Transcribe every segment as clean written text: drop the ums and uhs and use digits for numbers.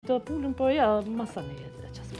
të pulën, po ja, masanet e qasma.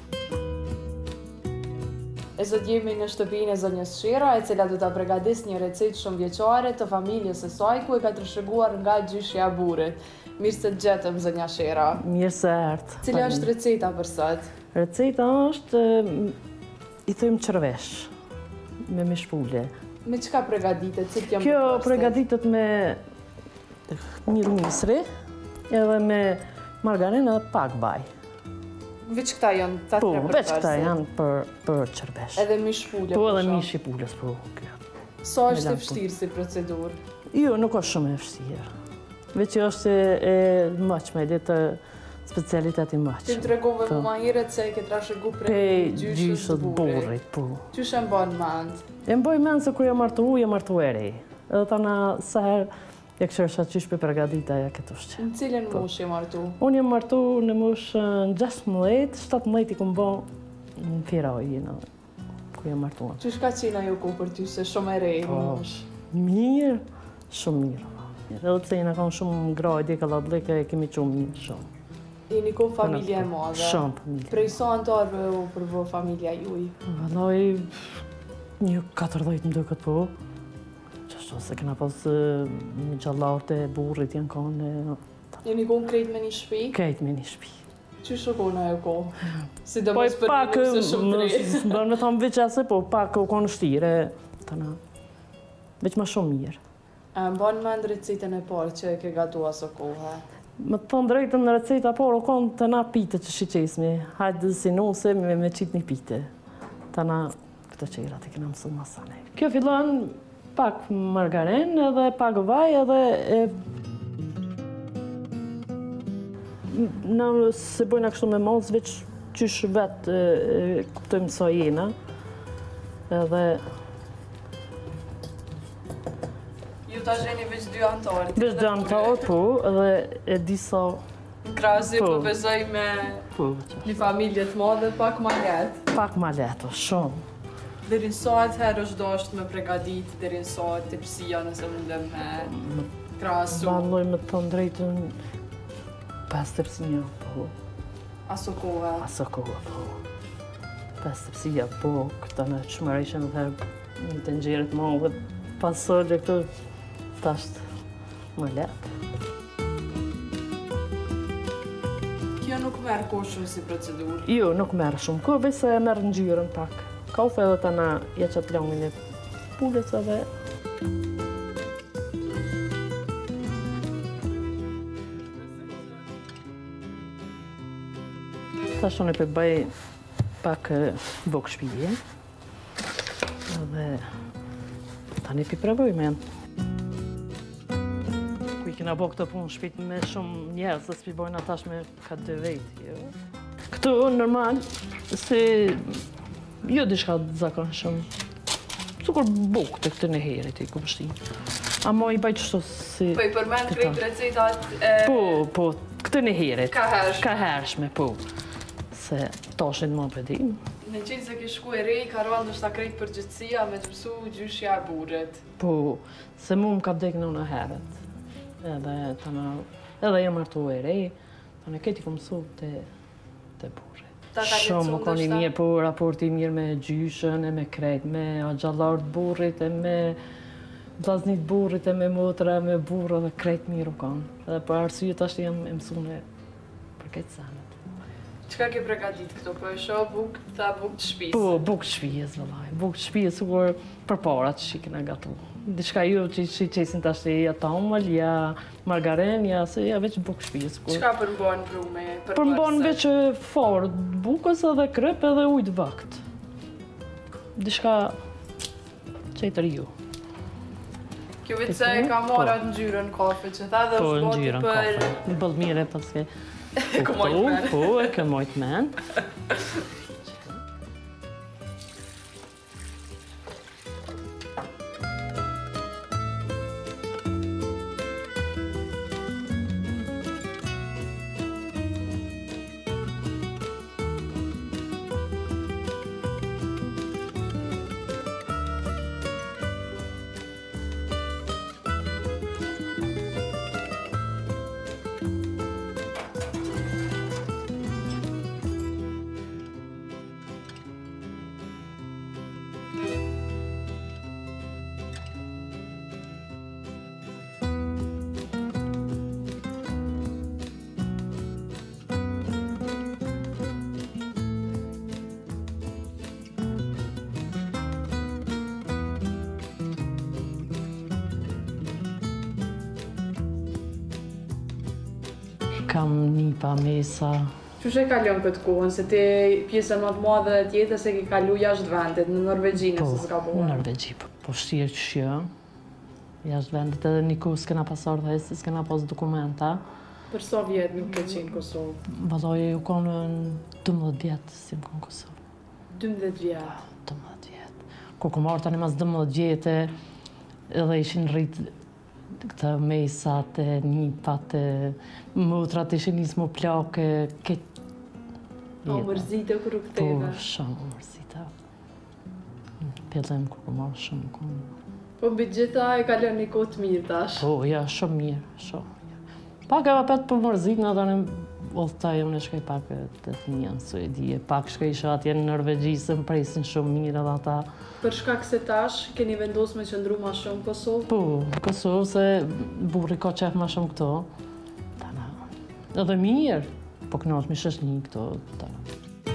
E sot jemi në shtëpinë e zonjës Shira, e cila do ta përgatis një recetë shumë vjeçare të familjes së saj, ku e ka trashëguar nga gjyshja e burrit. Mirë se të gjetëm, zonja Shira. Mirë se erdhë. Cila është receta për sot? Receta është, i thëjmë qërvesh, me mishpule. Me çka përgatitet? Kjo përgatitet me mirë misri, edhe me margarinë dhe pak vaj. Veç këta janë ta tre përpërse? Po, veç këta janë për qërvesh. Edhe mishpule? Po, edhe mishi pulës, po. Sa është e vështirë si procedurë? Jo, nuk është shumë e vështirë. Veç që është e maqme, dhe të specialiteti maqme. Ti më tregove më maherët se e ke trashëgu prej gjyshës të burrit. Po. Qysh e mbon mend? E mboj mend se kur jam martu e ri. Edhe tana sa herë e këshërsha qysh për përgatita ja këtë ushqe. Në cilën mosh je martu? Unë jam martu në moshën 16, 17 i kumë bo në Firoj, ku jam martu. Qysh ka qenë ajo ku për ty se shumë e re në mosh? Mirë, shumë mirë. Edhe pse jena kanë shumë grajt, e kallablike, e kemi qumë mirë shumë. Jeni ku familje e madhe? Shumë familje. Prej sa antarëve u përvo familja juj? Valoj, një 40 më duket po. Qashtu se kena pas një gjallarët e burrit janë kanë. Jeni ku krejt me një shpi? Krejt me një shpi. Qysh u konë ajo ko? Si do Po mos për një se shumë drejt. Do me thamë veç ase, po pak u konë shtire. Veç ma shumë mirë. Mban mend recetën e parë që e ke gatu aso kohë? Më të thonë drejtën në receta por, o konë të na pite që shiqesmi. Hajtë si nuse me qitë një pite. Të na këto qerat e kena mësu masane. Kjo fillon pak margarin edhe pak vaj edhe në se bojna kështu me mos, veç qysh vetë kuptojmë sa jena. Edhe Ju ta gjeni veç dy antarë? veç dy antarë, po, edhe e disa... Në krasi po bezoj me një familje të madhe, pak ma letë. Pak ma letë, shumë. Derin sa atëherë është dashtë me pregadit, derin sa të pësia nëse mundem me krasu? Valoj me të drejtën 5 tepsia, po. Aso kohë? Aso kohë, po. 5 tepsia, po. Këta në qëmërishën dhe një të njërët ma dhe pasër dhe këto tashtë më letë. Kjo nuk merë kohë shumë si procedurë? Jo, nuk merë shumë kohë, veç se merë në gjyrën pak. Ka u edhe të na jeqat longin e pullet edhe. Tash unë e përbëj pak bok shpije. Edhe tani pipravoj me. Ku i kena bo këtë punë shpit me shumë njerës, se s'pi bojnë atash me ka 2 vejtë. Këtu normal, se jo dishka zakon shumë. Cukur buk të këtë në herit i kumështin. Amo i bajtë qështu si... Po i përmend krejt recetat e... Po, këtë në herit. Ka hershme. Ka hershme, po. Se tashin më pëdim. Në qenë se ke shku e rej, ka rëndë është ta krejt përgjithësia me të mësu gjyshja e burrit. Po, se mu më ka vdek në heret. Edhe jam martu e rej, të në këti ku mësu të burrit. Shumë më koni mirë, po raporti mirë me gjyshën, e me krejt, me agjallarët burrit, e me vllaznit burrit, e me motra, me burra dhe krejt mirë u kanë. Edhe për arsye tash jam e mësune për këtë sanet. Qka ke pregadit këto? Po e shoh buk të shpisë? Po, buk të shpijes, vëllaj. Buk të shpijes, ukur për para që shikina gatu. Diçka ju që qesin tash ja tamëll, ja margarin, ja veç buk të shpijes. Qka përmbon brume? Përmbon veç fort, bukës edhe krep edhe ujtë vakt. Diçka qëtër ju. Kjo vetë se ka marrat në gjyrën kafe që tha dhe është goti për... Po, në gjyrën kafe. Në bëllë mire, paske... E ke mojt men. Po, e ke mojt men. Kam nipa, mesa. Qysh e kalon këtë kohën, se ti pjesën më të madhe e tjetës e ke kalu jashtë vendit, në Norvegji nëse s'ka Po, në Norvegji, po shtirë që shjo. Jashtë vendit edhe një kohë s'kena pas ardhe, s'kena pas dokumenta. Për sa vjetë nuk ke qenë Kosovë? Valoj, u konë në 12 vjetë si më konë Kosovë. 12 vjetë? 12 vjetë. Kur ku marrë tani mas 12 vjetë, edhe ishin rritë këtë mesat, nipat, mutrat ishin nisë më plake, O mërzite kur u këteve? Po, shumë mërzite. Pëllem kur ku marrë shumë konë. Po mbi gjitha e kalon një kohë të mirë tash? Po, ja, shumë mirë, shumë mirë. Pak e vapet për mërzit, në tani Ollëta jo në shkaj pak të një në Suedije, pak shkaj isha atje në Norvegji, se më presin shumë mirë edhe ata. Për shkak se tash, keni vendosur me qëndru ma shumë Kosovë? Po, Kosovë, se burri ka qef ma shumë këto. Tana, edhe mirë, po kënosh mi shesh një këto. Tana.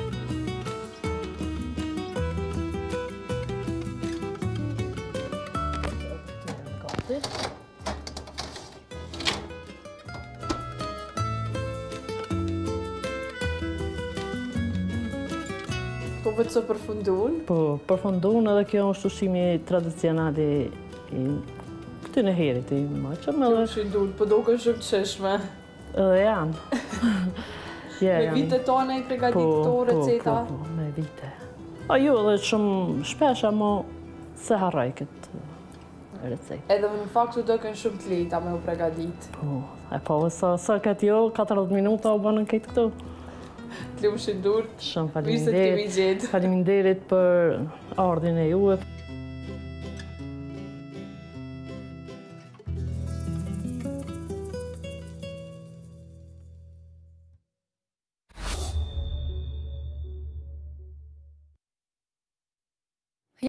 Po vetë së përfundun? Po, përfundun edhe kjo është ushqimi tradicionali i këtyne herit i maqëm edhe... Kjo është i dulë, po doke shumë të sheshme. Edhe janë. Me vite tone i pregatit këto receta? Po, me vite. A ju edhe shumë shpesh, amo se harraj këtë recet. Edhe në faktu doken shumë të leta me u pregadit. Po, sa këtë jo, 40 minuta u banën këtë këto. Të lumë shindurë. Shumë faleminderit për ardhin e juve.